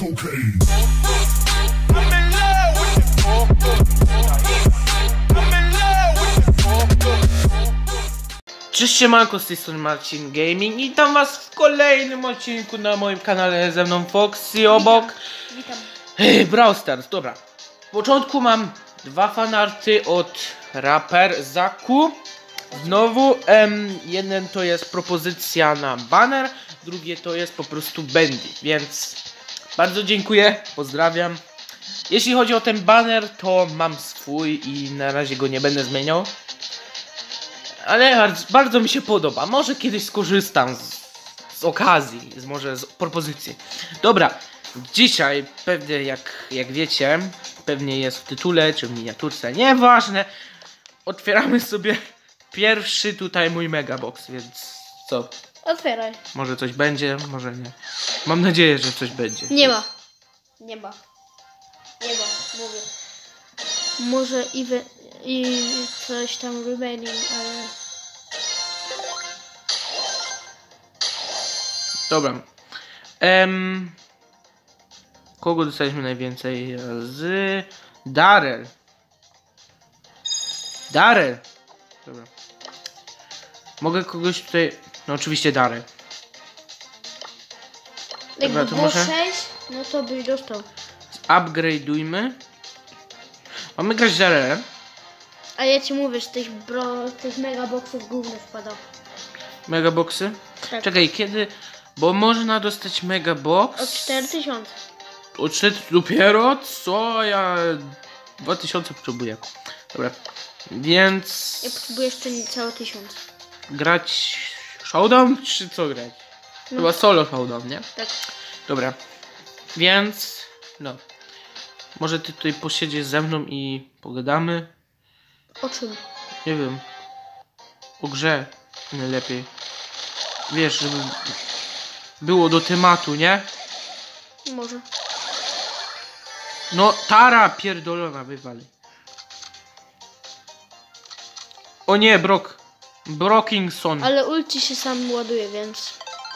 cocaine. Cześć, siemanko, z tej strony Marcin Gaming i witam was w kolejnym odcinku na moim kanale, ze mną Foxy obok. Witam. Brawl Stars, dobra. W początku mam dwa fanarty od Raper Zaku. Znowu, jeden to jest propozycja na banner, drugie to jest po prostu Bendy, więc bardzo dziękuję, pozdrawiam. Jeśli chodzi o ten banner, to mam swój i na razie go nie będę zmieniał. Ale bardzo mi się podoba. Może kiedyś skorzystam z okazji, może z propozycji. Dobra, dzisiaj pewnie jak wiecie, pewnie jest w tytule czy w miniaturce, nieważne. Otwieramy sobie pierwszy tutaj mój megabox, więc co? Otwieraj. Może coś będzie, może nie. Mam nadzieję, że coś będzie. Nie ma. Nie ma. Nie ma, mówię. Może i coś tam remaining, ale... Dobra. Kogo dostaliśmy najwięcej? Z Darrell. Darrell. Dobra. Mogę kogoś tutaj... No oczywiście Darrell. Jakby Dobra, to było może 6, no to byś dostał. Upgrade'ujmy. Mamy grać z Darrellem. A ja ci mówię, że tych megaboxów gówno wpada. Megaboxy. Tak. Czekaj, kiedy... Bo można dostać megabox. Od 4000. Od 4 dopiero? Co? Ja... 2000 potrzebuję. Dobra. Więc... Ja potrzebuję jeszcze niecałe 1000. Grać showdown czy co grać? No. Chyba solo showdown, nie? Tak. Dobra. Więc no. Może ty tutaj posiedziesz ze mną i pogadamy? O czym? Nie wiem. O grze najlepiej. Wiesz, żeby było do tematu, nie? Może. No Tara pierdolona wywali. O nie, Brockingson. Ale ulti się sam ładuje, więc...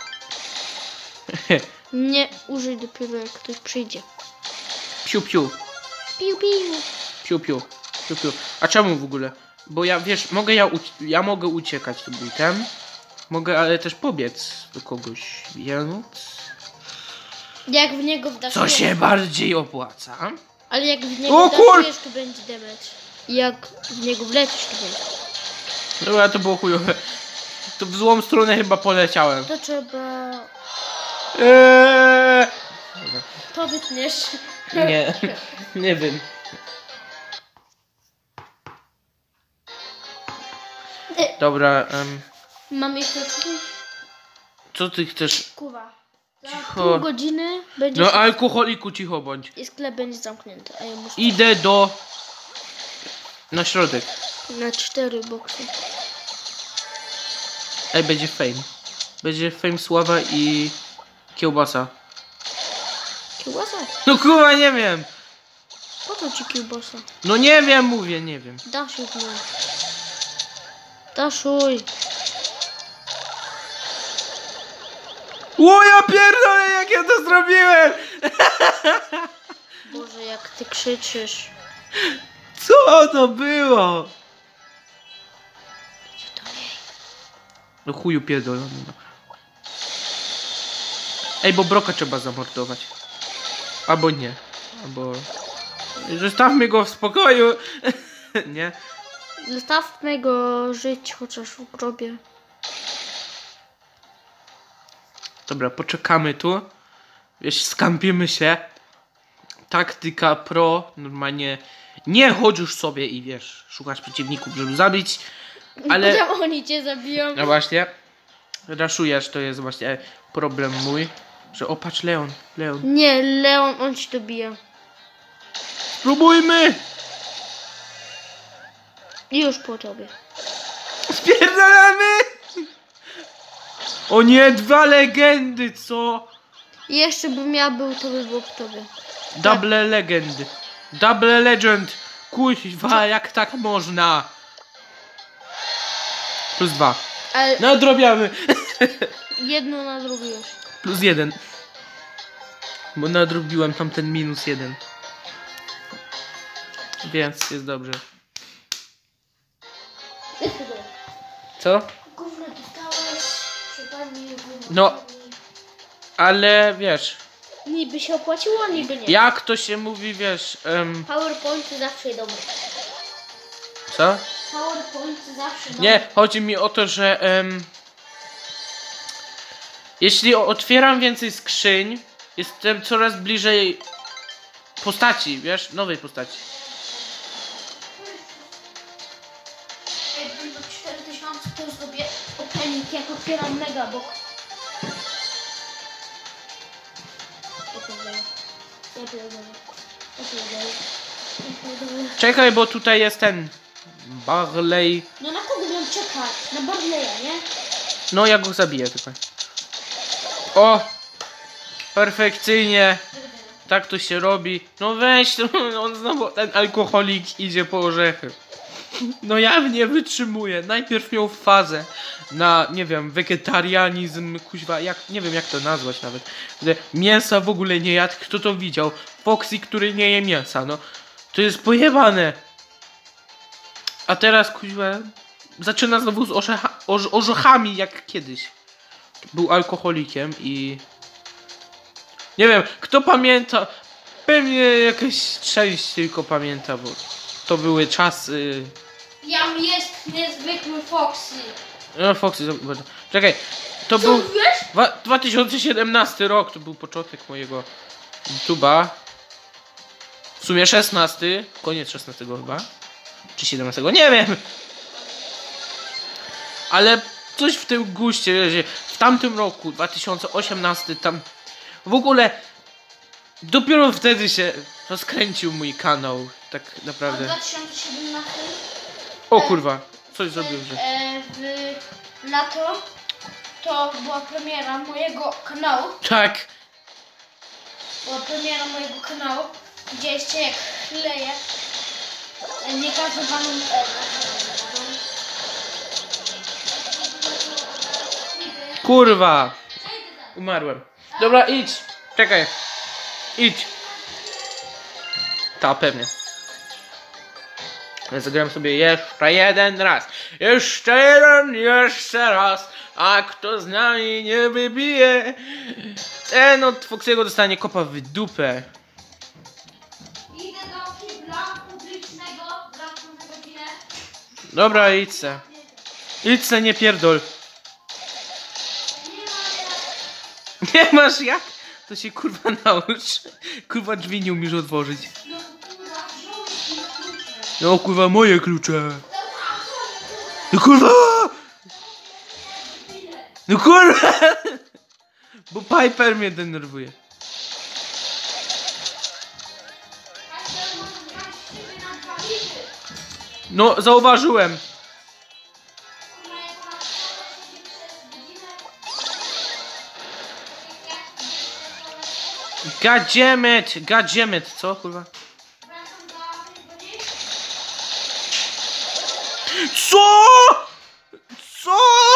Nie użyj dopiero jak ktoś przyjdzie. Piu piu. Piu piu. Piu piu. Piu piu. A czemu w ogóle? Bo ja, wiesz, ja mogę uciekać tym butem. Mogę, ale też pobiec do kogoś, więc... Jak w niego wdasz... Co się bardziej opłaca? Ale jak w niego wdaszujesz, to będzie damage. I jak w niego wlecisz, to będzie. Dobra, to było chujowe. To w złą stronę chyba poleciałem. To trzeba... Dobra. To wytniesz. Nie, nie wiem. Dobra, Mam jeszcze... co ty chcesz? Kuwa. Za Cicho. pół godziny będzie... No alkoholiku, cicho bądź. I sklep będzie zamknięty, a ja muszę... Idę na środek. Na 4 boksy. Ej, będzie fame. Będzie fame, sława i kiełbasa. Kiełbasa? No kurwa, nie wiem. Po co ci kiełbasa? No nie wiem, mówię, nie wiem. Daszuj w nią. Daszuj. O ja pierdolę, jak ja to zrobiłem! Boże, jak ty krzyczysz. Co to było? Co to jej? No chuju pierdolony. No. Ej, bo Broka trzeba zamordować. Albo nie. Albo... Zostawmy go w spokoju. Nie? Zostawmy go żyć chociaż w grobie. Dobra, poczekamy tu. Wiesz, skampimy się. Taktyka pro. Normalnie nie chodź już sobie i wiesz, szukasz przeciwników, żeby zabić. Ale... Potem oni cię zabiją. No właśnie. Raszujesz, to jest właśnie problem mój. Że opatrz Leon. Nie, Leon, on ci dobija. Spróbujmy! I już po tobie. Spierdalamy! O nie, 2 legendy, co? I jeszcze bym ja był, to by było po tobie. Double legend. Double legend. Kuźwa, jak tak można? +2. Ale Nadrobiamy. jedno na drugie już. +1. Bo nadrobiłem tam ten -1. Więc jest dobrze. Co? Gówno dostałeś, przypadnie gówno. No. Ale wiesz, Niby się opłaciło, niby nie. jak to się mówi, wiesz, PowerPoint zawsze dobre. co? PowerPoint zawsze dobre. Nie, chodzi mi o to, że jeśli otwieram więcej skrzyń, jestem coraz bliżej postaci, wiesz, nowej postaci. Jak będą 4000, to zrobię opening, jak otwieram Megabox. Czekaj, bo tutaj jest ten Barley. No na kogo miałem czekać? Na Barleya, nie? No ja go zabiję tylko. O! Perfekcyjnie. Tak to się robi. No weź, on znowu, ten alkoholik idzie po orzechy. No ja nie wytrzymuję. Najpierw miał fazę na, nie wiem, wegetarianizm, kuźwa, nie wiem jak to nazwać nawet. Że mięsa w ogóle nie jadł, kto to widział? Foxy, który nie je mięsa, no. To jest pojebane. A teraz, kuźwa, zaczyna znowu z orzechami jak kiedyś. Był alkoholikiem i... Nie wiem, kto pamięta? Pewnie jakaś część tylko pamięta, bo to były czasy... Jam jest niezwykły Foxy. No Foxy, czekaj, to Co był wiesz? 2017 rok, to był początek mojego YouTube'a. W sumie 16, koniec 16 chyba. Czy 17, nie wiem. Ale coś w tym guście, że w tamtym roku, 2018, tam w ogóle dopiero wtedy się rozkręcił mój kanał, tak A naprawdę. 2017? O kurwa, coś zrobił, że... W lato to była premiera mojego kanału. Tak. Była premiera mojego kanału. Widzieliście jak chleję niegazowaną Kurwa. Umarłem. Dobra, idź. Czekaj. Idź. Ta, pewnie. Ja zagram sobie jeszcze jeden raz. Jeszcze raz. A kto z nami nie wybije, ten od Foxy'ego dostanie kopa w dupę. Idę do kibla publicznego, wracam za godzinę. Dobra, idź se. Idź se, nie pierdol. Nie masz jak? To się kurwa naucz. Kurwa drzwi nie umiesz otworzyć. No kurwa moje klucze. No kurwa! No kurwa! Bo Piper mnie denerwuje. No zauważyłem. Goddammit, co kurwa? Co? Co?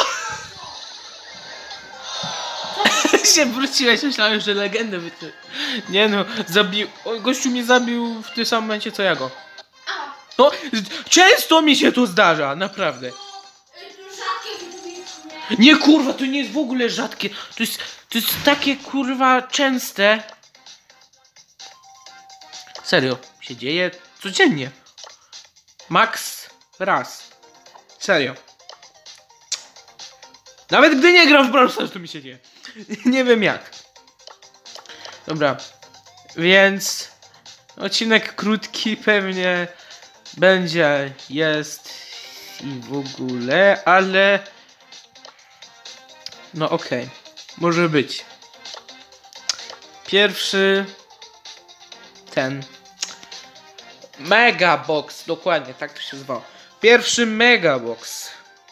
się wróciłeś, myślałem, że legendę nie no, zabił. Gościu mnie zabił w tym samym momencie co ja go. No, często mi się to zdarza, naprawdę. Nie kurwa, to nie jest w ogóle rzadkie. To jest takie kurwa częste. Serio, się dzieje codziennie. Max raz. Serio. Nawet gdy nie gram w Brawl Stars, to mi się dzieje. Nie wiem jak. Dobra. Więc odcinek krótki pewnie będzie, jest i w ogóle, ale no okej. Może być. Pierwszy ten Megabox, dokładnie tak to się zwało. Pierwszy Megabox.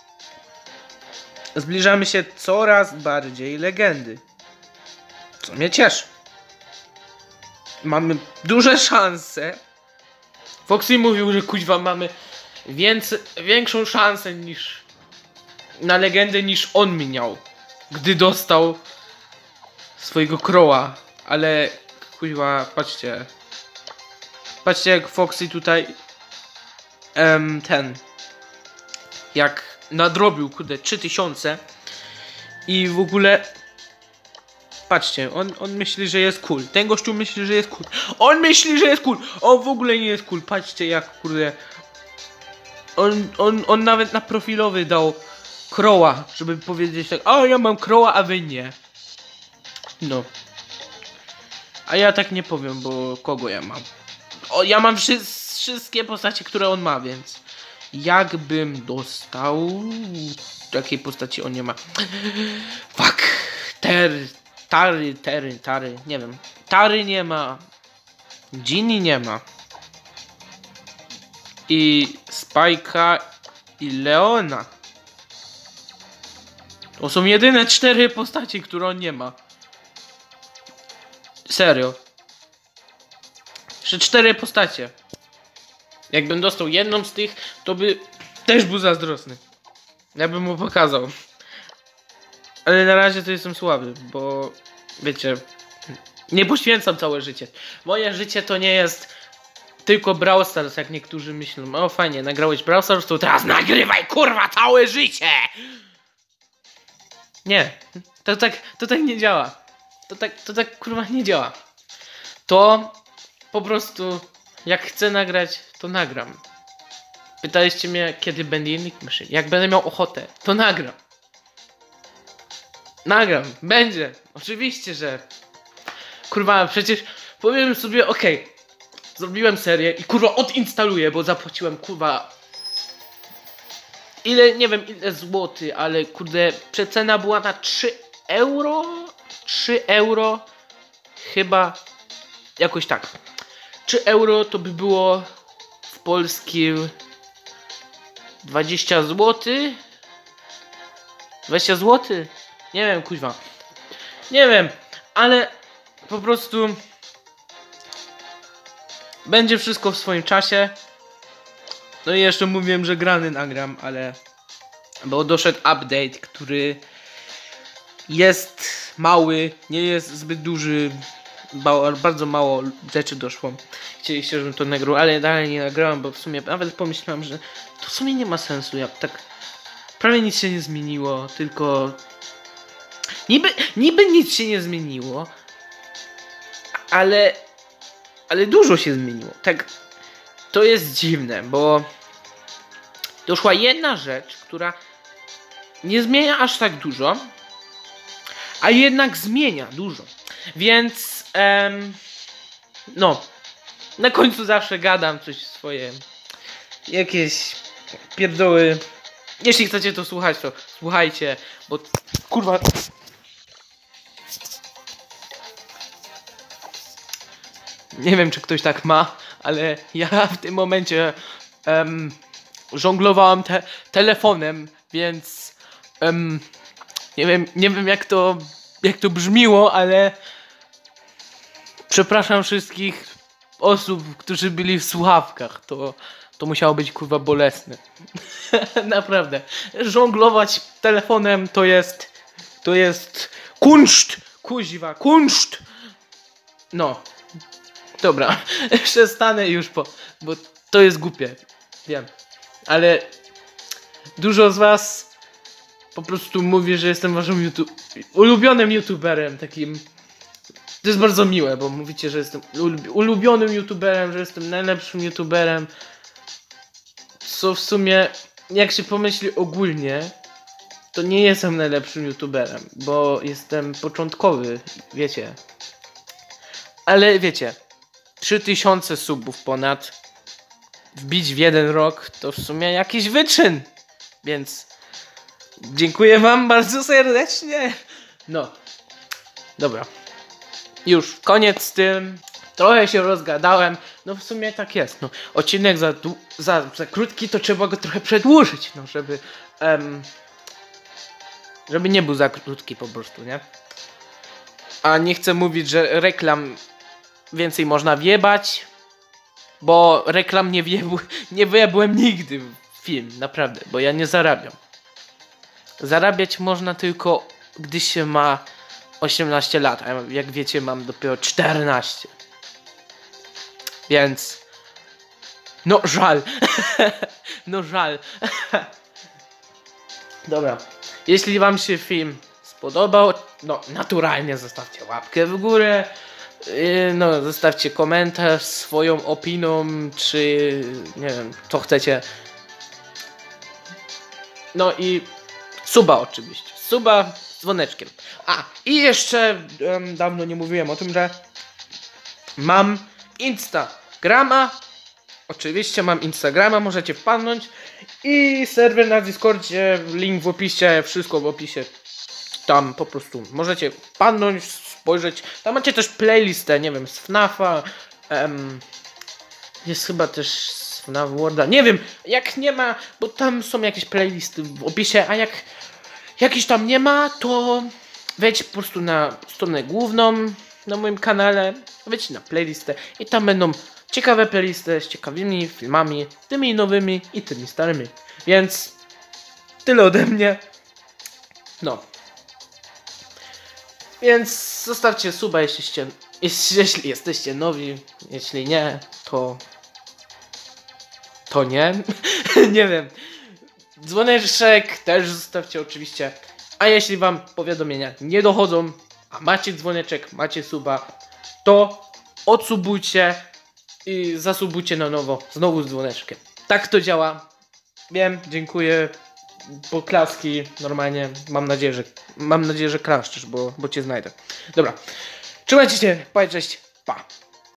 Zbliżamy się coraz bardziej legendy. Co mnie cieszy. Mamy duże szanse. Foxy mówił, że kuźwa mamy większą szansę niż na legendę niż on miał, gdy dostał swojego Crowa. Ale kuźwa, patrzcie. Patrzcie jak Foxy tutaj jak nadrobił, kurde, 3000 i w ogóle patrzcie, on myśli, że jest cool. Ten gościu myśli, że jest cool. On myśli, że jest cool. On w ogóle nie jest cool. Patrzcie jak, kurde, on nawet na profilowy dał Crowa, żeby powiedzieć tak, o ja mam Crowa, a wy nie. No. A ja tak nie powiem, bo kogo ja mam? O, ja mam wszystkie postacie, które on ma, więc jakbym dostał... Jakiej postaci on nie ma? Fuck! Tary, nie wiem. Tary nie ma. Ginny nie ma. I Spike'a i Leona. To są jedyne 4 postaci, które on nie ma. Serio. Jeszcze 4 postacie. Jakbym dostał jedną z tych, to by też był zazdrosny. Ja bym mu pokazał. Ale na razie to jestem słaby, bo wiecie, nie poświęcam całe życie. Moje życie to nie jest tylko Brawl Stars, jak niektórzy myślą. O fajnie, nagrałeś Brawl Stars, to teraz nagrywaj kurwa całe życie! Nie, to tak nie działa. To tak kurwa nie działa. To po prostu jak chcę nagrać, to nagram. Pytaliście mnie, kiedy będzie inny maszyn. Jak będę miał ochotę, to nagram. Nagram, będzie. Oczywiście, że kurwa, przecież powiem sobie, okej, zrobiłem serię i kurwa odinstaluję, bo zapłaciłem kurwa ile, nie wiem ile złoty, ale kurde przecena była na 3 euro? 3 euro chyba jakoś tak. 3 euro to by było w polskim 20 zł. 20 zł? Nie wiem, kuźwa. Nie wiem, ale po prostu będzie wszystko w swoim czasie. No i jeszcze mówiłem, że grany nagram, ale bo doszedł update, który jest mały, nie jest zbyt duży. Bardzo mało rzeczy doszło. Chcieliście, żebym to nagrał, ale dalej nie nagrałem, bo w sumie nawet pomyślałem, że to w sumie nie ma sensu. Ja tak prawie nic się nie zmieniło, tylko niby nic się nie zmieniło, ale dużo się zmieniło. Tak, to jest dziwne, bo doszła jedna rzecz, która nie zmienia aż tak dużo, a jednak zmienia dużo. Więc no, na końcu zawsze gadam coś swoje, jakieś pierdoły. Jeśli chcecie to słuchać, to słuchajcie, bo kurwa nie wiem, czy ktoś tak ma, ale ja w tym momencie żonglowałem telefonem, więc nie wiem jak to brzmiło, ale przepraszam wszystkich osób, którzy byli w słuchawkach. To musiało być kurwa bolesne. Naprawdę. Żonglować telefonem to jest kunszt. Kuźwa, kunszt. No. Dobra. Przestanę już bo to jest głupie. Wiem. Ale dużo z was po prostu mówi, że jestem waszym ulubionym youtuberem. Takim. To jest bardzo miłe, bo mówicie, że jestem ulubionym youtuberem, że jestem najlepszym youtuberem. Co w sumie, jak się pomyśli ogólnie, to nie jestem najlepszym youtuberem, bo jestem początkowy, wiecie. Ale wiecie, 3000 subów ponad, wbić w 1 rok, to w sumie jakiś wyczyn. Więc dziękuję wam bardzo serdecznie. No, dobra. Już, koniec z tym. Trochę się rozgadałem. No w sumie tak jest. No, odcinek za krótki, to trzeba go trochę przedłużyć. No, żeby nie był za krótki po prostu, nie? A nie chcę mówić, że reklam więcej można wjebać, bo reklam nie wyjebłem nigdy w film, naprawdę, bo ja nie zarabiam. Zarabiać można tylko, gdy się ma 18 lat, a jak wiecie mam dopiero 14. Więc... No żal. No żal. Dobra. Jeśli wam się film spodobał, no naturalnie zostawcie łapkę w górę. No zostawcie komentarz swoją opinią, czy nie wiem, co chcecie. No i suba oczywiście. Suba z dzwoneczkiem. A, i jeszcze dawno nie mówiłem o tym, że mam Instagrama. Oczywiście mam Instagrama, możecie wpadnąć. I serwer na Discordzie, link w opisie, wszystko w opisie. Tam po prostu możecie wpadnąć, spojrzeć. Tam macie też playlistę, nie wiem, z FNAF-a. Jest chyba też z FNAF Worlda. Nie wiem, jak nie ma, bo tam są jakieś playlisty w opisie, a jak jakiś tam nie ma, to wejdź po prostu na stronę główną na moim kanale, wejdź na playlistę i tam będą ciekawe playlisty z ciekawymi filmami, tymi nowymi i tymi starymi. Więc tyle ode mnie. No. Więc zostawcie suba, jeśli jesteście nowi. Jeśli nie, to nie. Nie wiem. Dzwoneczek też zostawcie oczywiście. A jeśli wam powiadomienia nie dochodzą, a macie dzwoneczek, macie suba, to odsubujcie i zasubujcie na nowo, znowu z dzwoneczkiem. Tak to działa. Wiem, dziękuję. Poklaski normalnie. Mam nadzieję, że klaszczysz, bo cię znajdę. Dobra. Trzymajcie się. Cześć. Pa.